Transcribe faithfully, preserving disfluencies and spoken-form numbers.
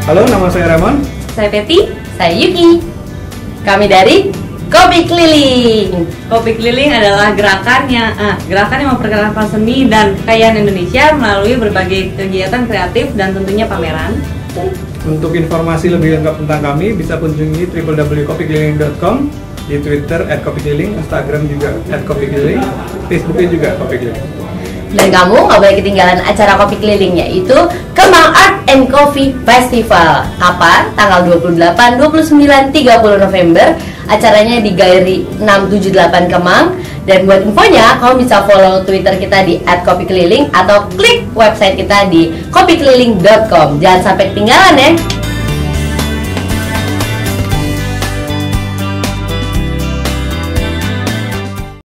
Halo, nama saya Ramon. Saya Peti. Saya Yuki. Kami dari Kopi Keliling. Kopi Keliling adalah gerakan yang ah, gerakan yang memperkenalkan seni dan kekayaan Indonesia melalui berbagai kegiatan kreatif dan tentunya pameran. Untuk informasi lebih lengkap tentang kami bisa kunjungi w w w titik kopi keliling titik com, di Twitter at kopi keliling, Instagram juga at kopi keliling, Facebooknya juga Kopi Keliling. Dan kamu nggak boleh ketinggalan acara Kopi Keliling, yaitu Kemang Art and Coffee Festival. Kapan? Tanggal dua puluh delapan, dua puluh sembilan, tiga puluh November. Acaranya di Galeri enam tujuh delapan Kemang. Dan buat infonya, kamu bisa follow Twitter kita di at kopi keliling atau klik website kita di kopi keliling titik com. Jangan sampai ketinggalan ya.